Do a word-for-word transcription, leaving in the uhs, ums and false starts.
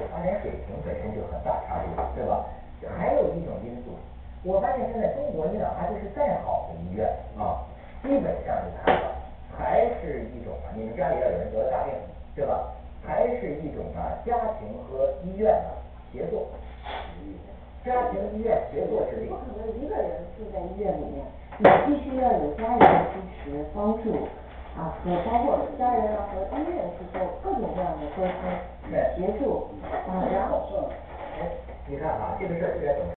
发展水平本身就很大差距，对吧？还有一种因素，我发现现在中国你哪怕就是再好的医院啊，基本上你看吧，还是一种啊，你们家里要有人得了大病，对吧？还是一种啊，家庭和医院啊协作。家庭医院协作制定。 不可能一个人住在医院里面，你必须要有家人的支持帮助啊，和包括家人啊和医院去做各种各样的沟通协助啊，然后哎，你看啊，这个事儿虽然怎么